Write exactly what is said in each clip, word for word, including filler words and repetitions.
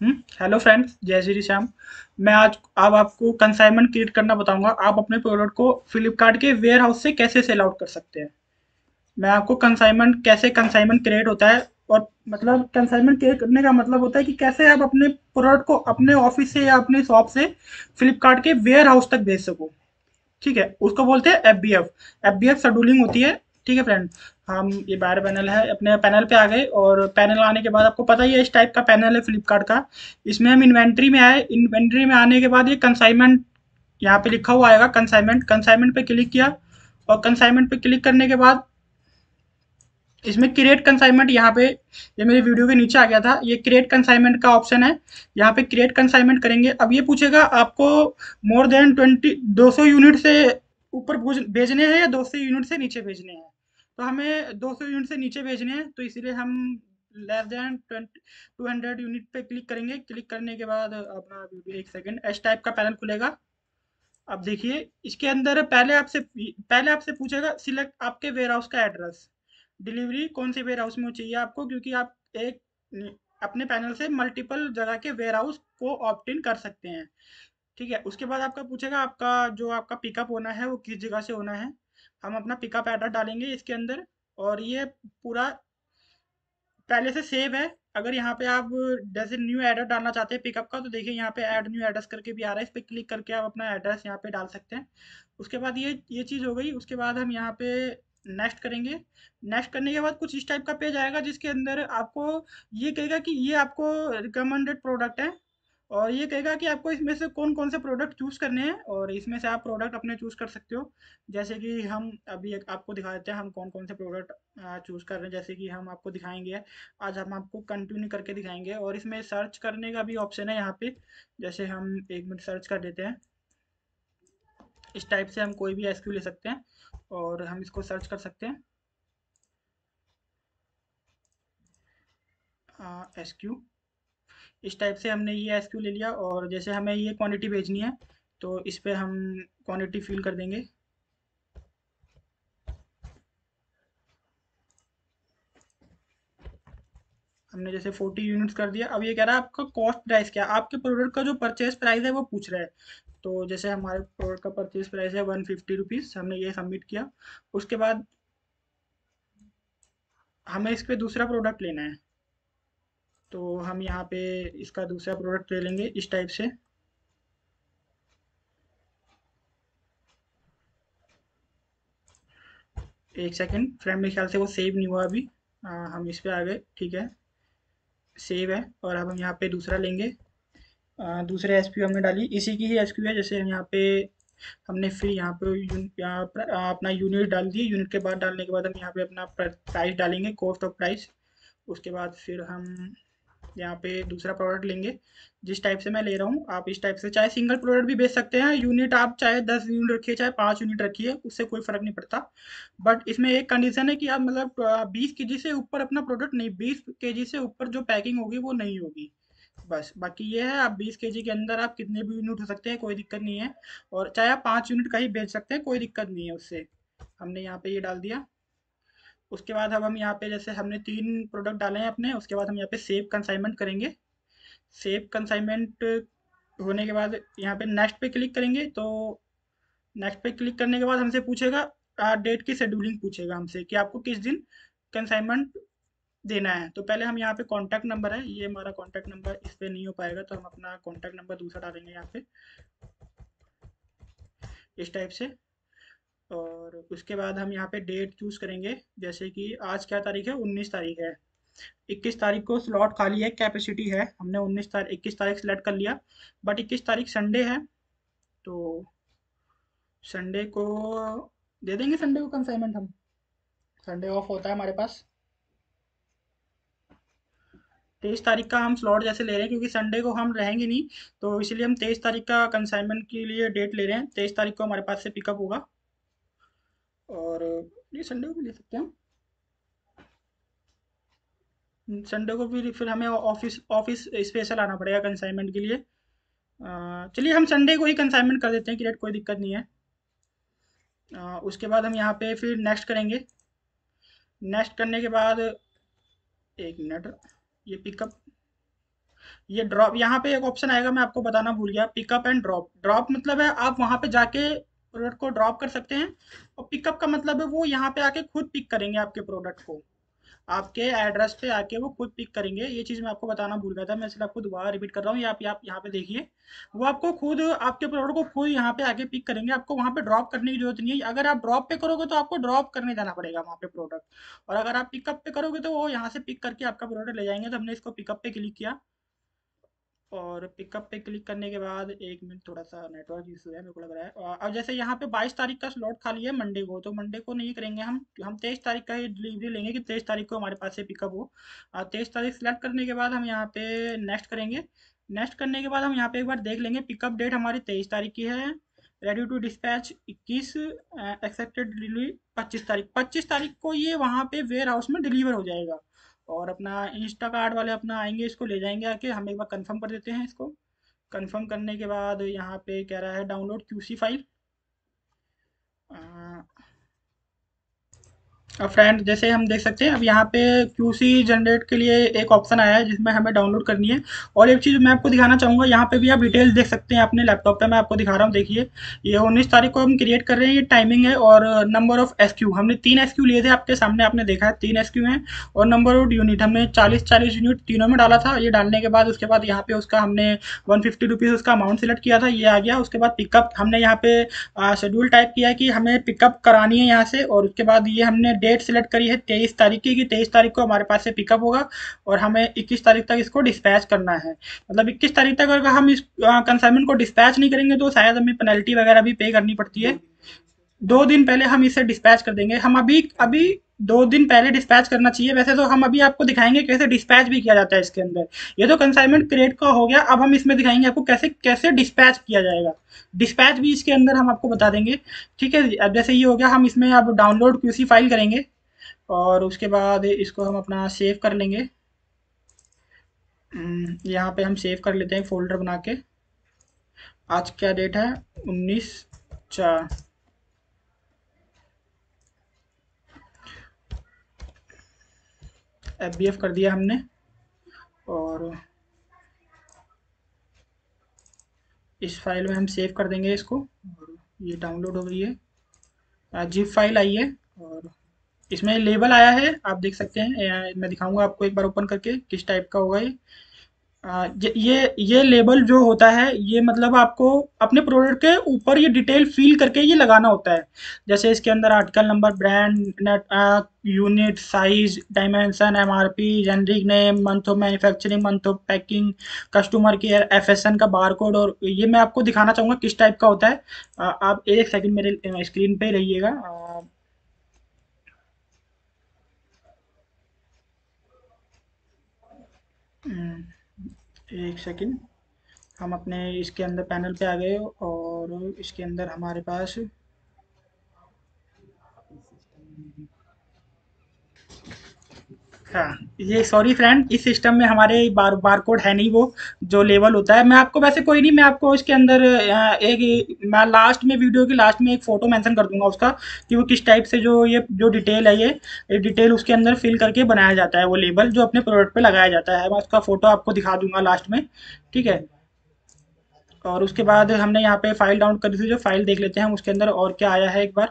Hello friends, जय श्री श्याम। मैं आज अब आपको कंसाइनमेंट क्रिएट करना बताऊंगा। आप अपने प्रोडक्ट को फ्लिपकार्ट के वेयर हाउस से कैसे सेल आउट कर सकते हैं। मैं आपको कंसाइनमेंट कैसे कंसाइनमेंट क्रिएट होता है, और मतलब कंसाइनमेंट क्रिएट करने का मतलब होता है कि कैसे आप अपने प्रोडक्ट को अपने ऑफिस से या अपने शॉप से फ्लिपकार्ट के वेयर हाउस तक भेज सको। ठीक है, उसको बोलते हैं F B F. F B F scheduling होती है। ठीक है फ्रेंड, हम ये बायर पैनल है, अपने पैनल पे आ गए, और पैनल आने के बाद आपको पता ही है इस टाइप का पैनल है फ्लिपकार्ट का। इसमें हम इन्वेंट्री में आए, इन्वेंट्री में आने के बाद ये कंसाइनमेंट यहाँ पे लिखा हुआ आएगा। कंसाइनमेंट कंसाइनमेंट पे क्लिक किया, और कंसाइनमेंट पे क्लिक करने के बाद इसमें क्रिएट कंसाइनमेंट यहाँ पे, ये मेरी वीडियो के नीचे आ गया था, ये क्रिएट कंसाइनमेंट का ऑप्शन है। यहाँ पे क्रिएट कंसाइनमेंट करेंगे। अब ये पूछेगा आपको मोर देन ट्वेंटी दो सौ यूनिट से ऊपर भेज- भेजने हैं या दो सौ यूनिट से नीचे भेजने हैं। तो हमें दो सौ यूनिट से नीचे भेजने हैं, तो इसीलिए हम less than twenty two hundred unit पे क्लिक करेंगे। क्लिक करने के बाद अपना वीडियो, एक सेकेंड, एस टाइप का पैनल खुलेगा। अब देखिए, इसके अंदर पहले आपसे पहले आपसे पूछेगा सिलेक्ट आपके वेयर हाउस का एड्रेस। डिलीवरी कौन से वेयर हाउस में चाहिए आपको, क्योंकि आप एक अपने पैनल से मल्टीपल जगह के वेयर हाउस को ऑप्ट इन कर सकते हैं। ठीक है, उसके बाद आपका पूछेगा आपका जो आपका पिकअप होना है वो किस जगह से होना है। हम अपना पिकअप एड्रेस डालेंगे इसके अंदर, और ये पूरा पहले से सेव है। अगर यहाँ पे आप जैसे न्यू एड्रेस डालना चाहते हैं पिकअप का, तो देखिए यहाँ पे ऐड न्यू एड्रेस करके भी आ रहा है, इस पर क्लिक करके आप अपना एड्रेस यहाँ पे डाल सकते हैं। उसके बाद ये ये चीज़ हो गई। उसके बाद हम यहाँ पे नेक्स्ट करेंगे। नेक्स्ट करने के बाद कुछ इस टाइप का पेज आएगा, जिसके अंदर आपको ये कहेगा कि ये आपको रिकमेंडेड प्रोडक्ट है, और ये कहेगा कि आपको इसमें से कौन कौन से प्रोडक्ट चूज़ करने हैं, और इसमें से आप प्रोडक्ट अपने चूज़ कर सकते हो। जैसे कि हम अभी एक आपको दिखा देते हैं हम कौन कौन से प्रोडक्ट चूज़ कर रहे हैं। जैसे कि हम आपको दिखाएंगे, आज हम आपको कंटिन्यू करके दिखाएंगे, और इसमें सर्च करने का भी ऑप्शन है यहाँ पे। जैसे हम एक मिनट सर्च कर देते हैं। इस टाइप से हम कोई भी एस क्यू ले सकते हैं, और हम इसको सर्च कर सकते हैं, एस क्यू। इस टाइप से हमने ये एस क्यू ले लिया, और जैसे हमें ये क्वांटिटी भेजनी है, तो इस पर हम क्वांटिटी फिल कर देंगे। हमने जैसे फोर्टी यूनिट्स कर दिया। अब ये कह रहा है आपका कॉस्ट प्राइस क्या है, आपके प्रोडक्ट का जो परचेज प्राइस है वो पूछ रहा है। तो जैसे हमारे प्रोडक्ट का परचेज प्राइस है वन फिफ्टी रुपीज़, हमने ये सबमिट किया। उसके बाद हमें इस पे दूसरा प्रोडक्ट लेना है, तो हम यहाँ पे इसका दूसरा प्रोडक्ट ले लेंगे इस टाइप से। एक सेकंड फ्रेंड, मेरे ख्याल से वो सेव नहीं हुआ अभी। आ, हम इस पे आ गए, ठीक है, सेव है। और अब हम यहाँ पे दूसरा लेंगे। आ, दूसरे एस हमने डाली, इसी की ही एस है। जैसे हम यहाँ पे हमने फिर यहाँ पे यून- यहाँ पर आ, अपना यूनिट डाल दिए। यूनिट के बाद डालने के बाद हम यहाँ पे अपना प्राइस डालेंगे, कॉस्ट ऑफ प्राइस। उसके बाद फिर हम यहाँ पे दूसरा प्रोडक्ट लेंगे। जिस टाइप से मैं ले रहा हूँ, आप इस टाइप से चाहे सिंगल प्रोडक्ट भी बेच सकते हैं। यूनिट आप चाहे दस यूनिट रखिए, चाहे पाँच यूनिट रखिए, उससे कोई फर्क नहीं पड़ता। बट इसमें एक कंडीशन है कि आप मतलब बीस के जी से ऊपर अपना प्रोडक्ट नहीं, बीस के जी से ऊपर जो पैकिंग होगी वो नहीं होगी। बस बाकी ये है, आप बीस के जी के अंदर आप कितने भी यूनिट हो सकते हैं, कोई दिक्कत नहीं है। और चाहे आप पाँच यूनिट का ही बेच सकते हैं, कोई दिक्कत नहीं है उससे। हमने यहाँ पे ये डाल दिया। उसके बाद अब हम यहाँ पे जैसे हमने तीन प्रोडक्ट डाले हैं अपने, उसके बाद हम यहाँ पे सेव कंसाइनमेंट करेंगे। सेव कंसाइनमेंट होने के बाद यहाँ पे नेक्स्ट पे क्लिक करेंगे। तो नेक्स्ट पे क्लिक करने के बाद हमसे पूछेगा, डेट की शेड्यूलिंग पूछेगा हमसे कि आपको किस दिन कंसाइनमेंट देना है। तो पहले हम यहाँ पे कॉन्टैक्ट नंबर है, ये हमारा कॉन्टैक्ट नंबर इस पे नहीं हो पाएगा, तो हम अपना कॉन्टैक्ट नंबर दूसरा डालेंगे यहाँ पे इस टाइप से। और उसके बाद हम यहाँ पे डेट चूज़ करेंगे। जैसे कि आज क्या तारीख है, उन्नीस तारीख है। इक्कीस तारीख को स्लॉट खाली है, कैपेसिटी है। हमने उन्नीस तारीख इक्कीस तारीख सेलेक्ट कर लिया। बट इक्कीस तारीख संडे है, तो संडे को दे देंगे। संडे को कंसाइनमेंट हम, संडे ऑफ होता है हमारे पास। तेईस तारीख का हम स्लॉट जैसे ले रहे हैं, क्योंकि संडे को हम रहेंगे नहीं, तो इसलिए हम तेईस तारीख का कंसाइनमेंट के लिए डेट ले रहे हैं। तेईस तारीख को हमारे पास से पिकअप होगा, और ये संडे को भी ले सकते हैं हम। संडे को भी फिर हमें ऑफिस ऑफिस स्पेशल आना पड़ेगा कंसाइनमेंट के लिए। अ, चलिए हम संडे को ही कंसाइनमेंट कर देते हैं, कि डेट कोई दिक्कत नहीं है। अ, उसके बाद हम यहाँ पे फिर नेक्स्ट करेंगे। नेक्स्ट करने के बाद एक मिनट, ये पिकअप ये ड्रॉप, यहाँ पे एक ऑप्शन आएगा, मैं आपको बताना भूल गया, पिकअप एंड ड्रॉप। ड्रॉप मतलब है आप वहाँ पे जाके प्रोडक्ट को ड्रॉप कर सकते हैं, और पिकअप का मतलब है वो यहाँ पे आके खुद पिक करेंगे आपके प्रोडक्ट को, आपके एड्रेस पे आके वो खुद पिक करेंगे। ये चीज़ मैं आपको बताना भूल गया था, मैं इसलिए आपको दोबारा रिपीट कर रहा हूँ। ये आप आप यहाँ पे देखिए, वो आपको खुद आपके प्रोडक्ट को खुद यहाँ पे आके पिक करेंगे, आपको वहाँ पे ड्रॉप करने की जरूरत नहीं है। अगर आप ड्रॉप पे करोगे तो आपको ड्रॉप करने जाना पड़ेगा वहाँ पे प्रोडक्ट, और अगर आप पिकअप पे करोगे तो वो यहाँ से पिक करके आपका प्रोडक्ट ले जाएंगे। तो हमने इसको पिकअप पे क्लिक किया, और पिकअप पे क्लिक करने के बाद एक मिनट, थोड़ा सा नेटवर्क इशू है मेरे को लग रहा है। अ, अब जैसे यहाँ पे बाईस तारीख का स्लॉट खाली है मंडे को, तो मंडे को नहीं करेंगे हम हम तेईस तारीख का ही डिलीवरी लेंगे कि तेईस तारीख को हमारे पास से पिकअप हो। तेईस तारीख सेलेक्ट करने के बाद हम यहाँ पे नेक्स्ट करेंगे। नेक्स्ट करने के बाद हम यहाँ पे एक बार देख लेंगे, पिकअप डेट हमारी तेईस तारीख की है, रेडी टू डिस्पैच इक्कीस, एक्सेप्टेड डिलीवरी पच्चीस तारीख। पच्चीस तारीख को ये वहाँ पे वेयर हाउस में डिलीवर हो जाएगा, और अपना इंस्टा कार्ड वाले अपना आएंगे, इसको ले जाएंगे आके। हम एक बार कंफर्म कर देते हैं इसको। कंफर्म करने के बाद यहाँ पे कह रहा है डाउनलोड क्यूसी फाइल। अब फ्रेंड जैसे हम देख सकते हैं, अब यहाँ पे क्यूसी जनरेट के लिए एक ऑप्शन आया है जिसमें हमें डाउनलोड करनी है। और एक चीज़ मैं आपको दिखाना चाहूँगा, यहाँ पे भी आप डिटेल्स देख सकते हैं अपने लैपटॉप पे, मैं आपको दिखा रहा हूँ। देखिए, ये उन्नीस तारीख को हम क्रिएट कर रहे हैं, ये टाइमिंग है, और नंबर ऑफ एसक्यू हमने तीन एसक्यू लिए थे, आपके सामने आपने देखा है तीन एसक्यू हैं। और नंबर ऑफ यूनिट हमने चालीस चालीस यूनिट तीनों में डाला था। ये डालने के बाद उसके बाद यहाँ पे उसका हमने वन फिफ्टी रुपीज़ उसका अमाउंट सेलेक्ट किया था, ये आ गया। उसके बाद पिकअप हमने यहाँ पे शेड्यूल टाइप किया है कि हमें पिकअप करानी है यहाँ से, और उसके बाद ये हमने डेट सेलेक्ट करी है तेईस तारीख की, कि तेईस तारीख को हमारे पास से पिकअप होगा, और हमें इक्कीस तारीख तक इसको डिस्पैच करना है। मतलब इक्कीस तारीख तक अगर हम इस कंसाइनमेंट को डिस्पैच नहीं करेंगे तो शायद हमें पेनल्टी वगैरह भी पे करनी पड़ती है। दो दिन पहले हम इसे डिस्पैच कर देंगे। हम अभी अभी दो दिन पहले डिस्पैच करना चाहिए वैसे तो। हम अभी आपको दिखाएंगे कैसे डिस्पैच भी किया जाता है इसके अंदर। ये तो कंसाइनमेंट क्रिएट का हो गया, अब हम इसमें दिखाएंगे आपको कैसे कैसे डिस्पैच किया जाएगा। डिस्पैच भी इसके अंदर हम आपको बता देंगे। ठीक है, अब जैसे ये हो गया, हम इसमें अब डाउनलोड क्यूसी फाइल करेंगे, और उसके बाद इसको हम अपना सेव कर लेंगे। हम्म, यहाँ पे हम सेव कर लेते हैं फोल्डर बना के। आज क्या डेट है? उन्नीस चार। एफ बी एफ कर दिया हमने, और इस फाइल में हम सेव कर देंगे इसको। और ये डाउनलोड हो गई है, जिप फाइल आई है, और इसमें लेबल आया है, आप देख सकते हैं। मैं दिखाऊंगा आपको एक बार ओपन करके किस टाइप का होगा ये। आ, ज- ये ये लेबल जो होता है, ये मतलब आपको अपने प्रोडक्ट के ऊपर ये डिटेल फिल करके ये लगाना होता है। जैसे इसके अंदर article number, brand, net, unit, size, dimension, MRP, generic name, month of manufacturing, month of packing, customer care, FSN का बार कोड। और ये मैं आपको दिखाना चाहूँगा किस टाइप का होता है। आ, आप एक सेकंड मेरे स्क्रीन पे रहिएगा। आ, हम्म, एक सेकंड। हम अपने इसके अंदर पैनल पे आ गए, और इसके अंदर हमारे पास, हाँ, ये सॉरी फ्रेंड, इस सिस्टम में हमारे बार बार कोड है नहीं, वो जो लेवल होता है। मैं आपको वैसे कोई नहीं, मैं आपको इसके अंदर अ, एक, मैं लास्ट में वीडियो की लास्ट में एक फ़ोटो मेंशन कर दूंगा उसका, कि वो किस टाइप से जो ये जो डिटेल है, ये ये डिटेल उसके अंदर फिल करके बनाया जाता है, वो लेबल जो अपने प्रोडक्ट पे लगाया जाता है। मैं उसका फ़ोटो आपको दिखा दूंगा लास्ट में। ठीक है, और उसके बाद हमने यहाँ पे फाइल डाउनलोड करी थी, जो फाइल देख लेते हैं हम उसके अंदर और क्या आया है। एक बार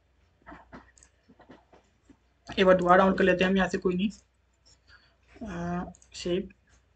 एक बार दोबारा डाउनलोड कर लेते हैं हम यहाँ से, कोई नहीं। सेव,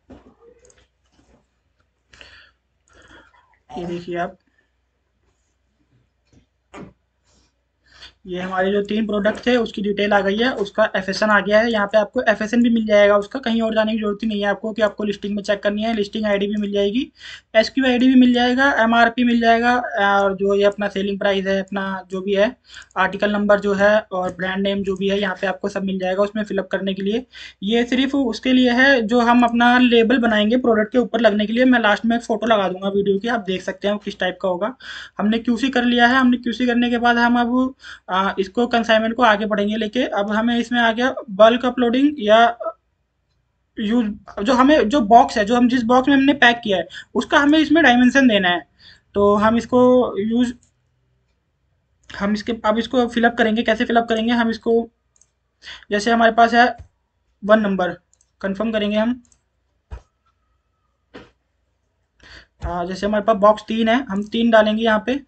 ये देखिए आप, ये हमारे जो तीन प्रोडक्ट थे उसकी डिटेल आ गई है, उसका एफएसएन आ गया है। यहाँ पे आपको एफएसएन भी मिल जाएगा उसका, कहीं और जाने की जरूरत ही नहीं है आपको कि आपको लिस्टिंग में चेक करनी है। लिस्टिंग आईडी भी मिल जाएगी, एसक्यू आईडी भी मिल जाएगा, एमआरपी मिल जाएगा, और जो ये अपना सेलिंग प्राइस है अपना जो भी है, आर्टिकल नंबर जो है, और ब्रांड नेम जो भी है, यहाँ पे आपको सब मिल जाएगा उसमें फिलअप करने के लिए। ये सिर्फ उसके लिए है जो हम अपना लेबल बनाएंगे प्रोडक्ट के ऊपर लगने के लिए। मैं लास्ट में एक फोटो लगा दूंगा वीडियो की, आप देख सकते हैं वो किस टाइप का होगा। हमने क्यूसी कर लिया है। हमने क्यूसी करने के बाद हम अब आ, इसको कंसाइनमेंट को आगे बढ़ेंगे लेके। अब हमें इसमें आ गया बल्क अपलोडिंग, या यूज जो हमें जो बॉक्स है, जो हम जिस बॉक्स में हमने पैक किया है, उसका हमें इसमें डायमेंशन देना है। तो हम इसको यूज हम इसके अब इसको फिलअप करेंगे। कैसे फिलअप करेंगे हम इसको? जैसे हमारे पास है वन नंबर, कंफर्म करेंगे हम। हाँ, जैसे हमारे पास बॉक्स तीन है, हम तीन डालेंगे यहाँ पे।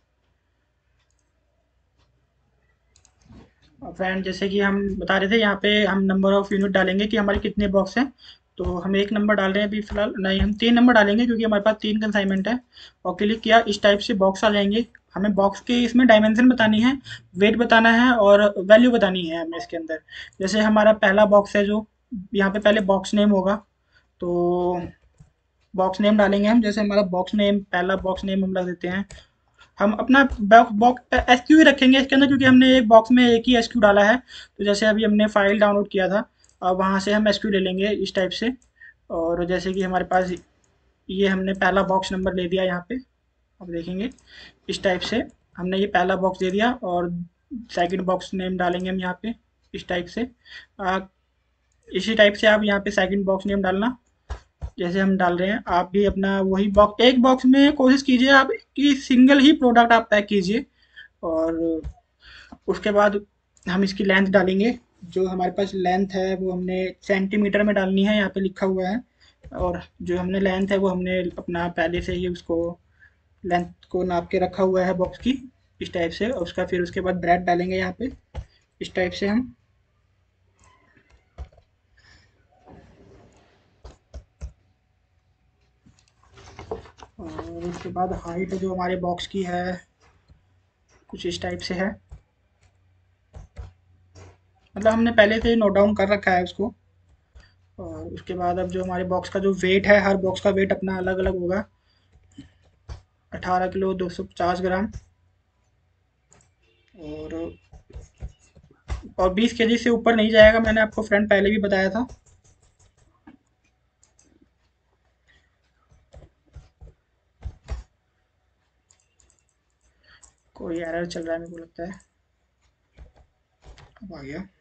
फ्रेंड, जैसे कि हम बता रहे थे, यहाँ पे हम नंबर ऑफ यूनिट डालेंगे कि हमारे कितने बॉक्स हैं। तो हम एक नंबर डाल रहे हैं अभी फिलहाल, नहीं हम तीन नंबर डालेंगे क्योंकि हमारे पास तीन कंसाइनमेंट है। और क्लिक किया, इस टाइप से बॉक्स आ जाएंगे। हमें बॉक्स के इसमें डायमेंशन बतानी है, वेट बताना है और वैल्यू बतानी है हमें इसके अंदर। जैसे हमारा पहला बॉक्स है, जो यहाँ पे पहले बॉक्स नेम होगा, तो बॉक्स नेम डालेंगे हम। जैसे हमारा बॉक्स नेम, पहला बॉक्स नेम हम रख देते हैं। हम अपना बॉक्स बॉक्स एस क्यू ही रखेंगे इसके अंदर, क्योंकि हमने एक बॉक्स में एक ही एस क्यू डाला है। तो जैसे अभी हमने फाइल डाउनलोड किया था, अब वहाँ से हम एस क्यू ले लेंगे इस टाइप से। और जैसे कि हमारे पास ये हमने पहला बॉक्स नंबर ले दिया यहाँ पे, अब देखेंगे इस टाइप से हमने ये पहला बॉक्स दे दिया। और सेकंड बॉक्स नेम डालेंगे हम यहाँ पे इस टाइप से। आ, इसी टाइप से आप यहाँ पे सेकंड बॉक्स नेम डालना, जैसे हम डाल रहे हैं। आप भी अपना वही बॉक्स, एक बॉक्स में कोशिश कीजिए आप कि सिंगल ही प्रोडक्ट आप पैक कीजिए। और उसके बाद हम इसकी लेंथ डालेंगे। जो हमारे पास लेंथ है वो हमने सेंटीमीटर में डालनी है, यहाँ पे लिखा हुआ है। और जो हमने लेंथ है वो हमने अपना पहले से ही उसको लेंथ को नाप के रखा हुआ है बॉक्स की इस टाइप से। और उसका फिर उसके बाद ब्रेड डालेंगे यहाँ पे इस टाइप से हम। और उसके बाद हाइट जो हमारे बॉक्स की है कुछ इस टाइप से है, मतलब हमने पहले से ही नोट डाउन कर रखा है उसको। और उसके बाद अब जो हमारे बॉक्स का जो वेट है, हर बॉक्स का वेट अपना अलग अलग होगा। अठारह किलो दो सौ पचास ग्राम। और और बीस केजी से ऊपर नहीं जाएगा, मैंने आपको फ्रेंड पहले भी बताया था। कोई एरर चल रहा है मेरे को लगता है, अब आ गया।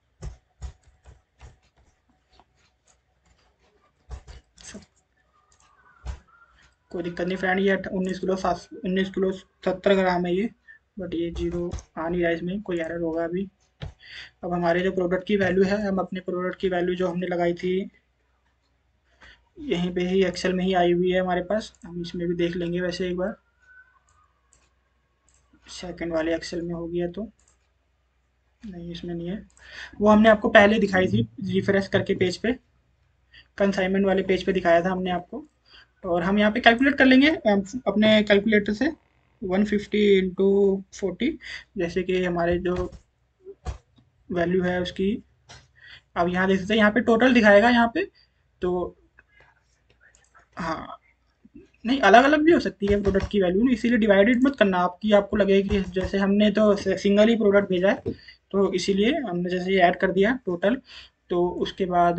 सब कोई दिक्कत नहीं फ्रेंड, ये उन्नीस किलो सात उन्नीस किलो सत्तर ग्राम है ये। बट ये जीरो आ नहीं रहा, इसमें कोई एरर होगा अभी। अब हमारे जो प्रोडक्ट की वैल्यू है, हम अपने प्रोडक्ट की वैल्यू जो हमने लगाई थी यहीं पे ही एक्सेल में ही आई हुई है हमारे पास, हम इसमें भी देख लेंगे वैसे एक बार। सेकंड वाले एक्सेल में होगी है तो, नहीं इसमें नहीं है। वो हमने आपको पहले दिखाई थी, रिफ्रेश करके पेज पे, कंसाइनमेंट वाले पेज पे दिखाया था हमने आपको। और हम यहाँ पे कैलकुलेट कर लेंगे अम, अपने कैलकुलेटर से वन फिफ्टी इंटू फोर्टी, जैसे कि हमारे जो वैल्यू है उसकी। अब यहाँ देख सकते हैं, यहाँ पे टोटल दिखाएगा यहाँ पे। तो हाँ, नहीं अलग अलग भी हो सकती है प्रोडक्ट की वैल्यू, इसीलिए डिवाइडेड मत करना आपकी, आपको लगेगा कि जैसे हमने तो सिंगल ही प्रोडक्ट भेजा है, तो इसीलिए हमने जैसे ये ऐड कर दिया टोटल। तो उसके बाद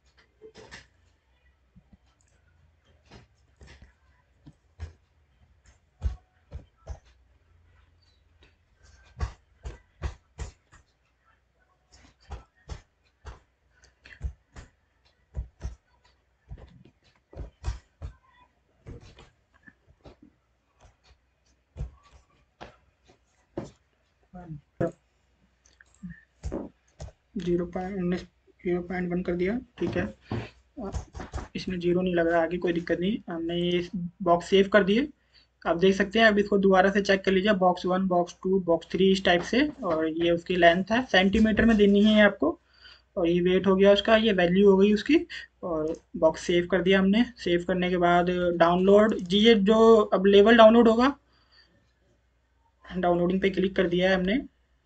जीरो पॉइंट उन्नीस जीरो पॉइंट वन कर दिया, ठीक है। इसमें जीरो नहीं लग रहा, आगे कोई दिक्कत नहीं, हमने ये बॉक्स सेव कर दिए। आप देख सकते हैं, अब इसको दोबारा से चेक कर लीजिए, box one box two box three इस टाइप से। और ये उसकी लेंथ है, सेंटीमीटर में देनी है आपको। और ये वेट हो गया उसका, ये वैल्यू हो गई उसकी। और बॉक्स सेव कर दिया हमने। सेव करने के बाद डाउनलोड जी, ये जो अब लेवल डाउनलोड होगा, डाउनलोडिंग पे क्लिक कर दिया है हमने।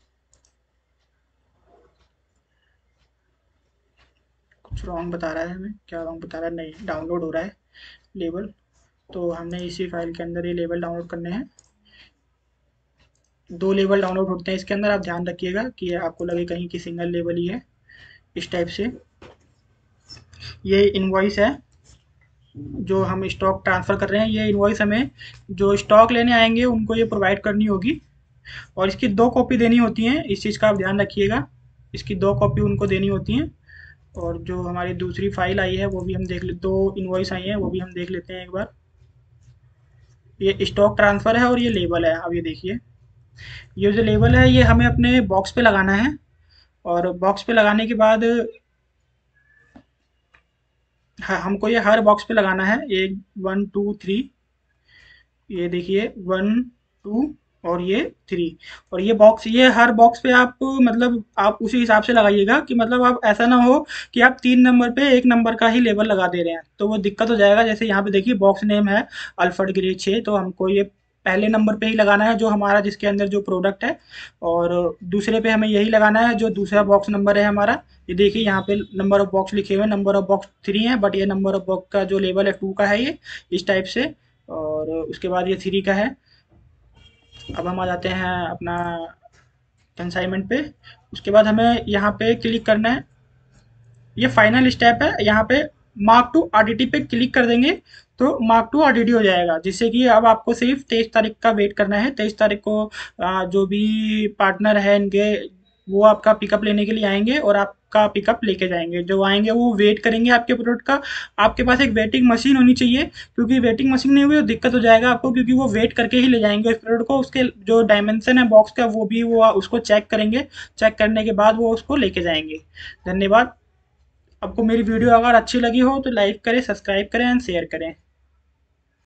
कुछ रॉन्ग बता रहा है हमें, क्या रॉन्ग बता रहा है, नहीं डाउनलोड हो रहा है लेवल। तो हमने इसी फाइल के अंदर ये लेवल डाउनलोड करने हैं। दो लेवल डाउनलोड होते हैं इसके अंदर, आप ध्यान रखिएगा कि आपको लगे कहीं कि सिंगल लेवल ही है इस टाइप से। ये इनवॉइस है जो हम स्टॉक ट्रांसफ़र कर रहे हैं, ये इनवॉइस हमें जो स्टॉक लेने आएंगे उनको ये प्रोवाइड करनी होगी। और इसकी दो कॉपी देनी होती हैं, इस चीज़ का आप ध्यान रखिएगा, इसकी दो कॉपी उनको देनी होती हैं। और जो हमारी दूसरी फाइल आई है वो भी हम देख ले, दो इनवॉइस आई हैं वो भी हम देख लेते हैं एक बार। ये स्टॉक ट्रांसफ़र है और ये लेबल है, अब ये देखिए, ये जो लेबल है ये हमें अपने बॉक्स पे लगाना है। और बॉक्स पे लगाने के बाद हाँ, हमको ये हर बॉक्स पे लगाना है, एक वन टू थ्री, ये देखिए वन टू और ये थ्री। और ये बॉक्स, ये हर बॉक्स पे आप मतलब आप उसी हिसाब से लगाइएगा कि मतलब आप ऐसा ना हो कि आप तीन नंबर पे एक नंबर का ही लेबल लगा दे रहे हैं, तो वो दिक्कत हो जाएगा। जैसे यहाँ पे देखिए बॉक्स नेम है अल्फर्ड ग्रे छः, तो हमको ये पहले नंबर पे ही लगाना है जो हमारा जिसके अंदर जो प्रोडक्ट है, और दूसरे पे हमें यही लगाना है जो दूसरा बॉक्स नंबर है हमारा। ये देखिए यहाँ पे नंबर ऑफ बॉक्स लिखे हुए हैं, नंबर ऑफ बॉक्स थ्री है बट ये नंबर ऑफ बॉक्स का जो लेवल है टू का है, ये इस टाइप से। और उसके बाद ये थ्री का है। अब हम आ जाते हैं अपना कंसाइनमेंट पे। उसके बाद हमें यहाँ पे क्लिक करना है, ये फाइनल स्टेप है। यहाँ पे मार्क टू आरडीटी पे क्लिक कर देंगे तो मार्क टू आरडीटी हो जाएगा, जिससे कि अब आपको सिर्फ तेईस तारीख का वेट करना है। तेईस तारीख को आ, जो भी पार्टनर है इनके, वो आपका पिकअप लेने के लिए आएंगे और आपका पिकअप लेके जाएंगे। जो आएंगे वो वेट करेंगे आपके प्रोडक्ट का। आपके पास एक वेटिंग मशीन होनी चाहिए, क्योंकि वेटिंग मशीन नहीं हुई तो दिक्कत हो जाएगा आपको, क्योंकि वो वेट करके ही ले जाएंगे उस प्रोडक्ट को। उसके जो डायमेंशन है बॉक्स का वो भी वो उसको चेक करेंगे, चेक करने के बाद वो उसको लेके जाएंगे। धन्यवाद। आपको मेरी वीडियो अगर अच्छी लगी हो तो लाइक करें, सब्सक्राइब करें एंड शेयर करें।